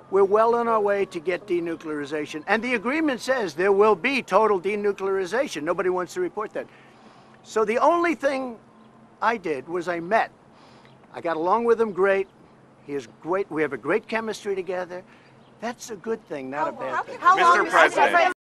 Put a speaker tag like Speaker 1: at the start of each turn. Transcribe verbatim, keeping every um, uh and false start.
Speaker 1: we're well on our way to get denuclearization. And the agreement says there will be total denuclearization. Nobody wants to report that. So the only thing I did was I met. I got along with him great. He is great. We have a great chemistry together. That's a good thing, not a bad thing.
Speaker 2: Mister President.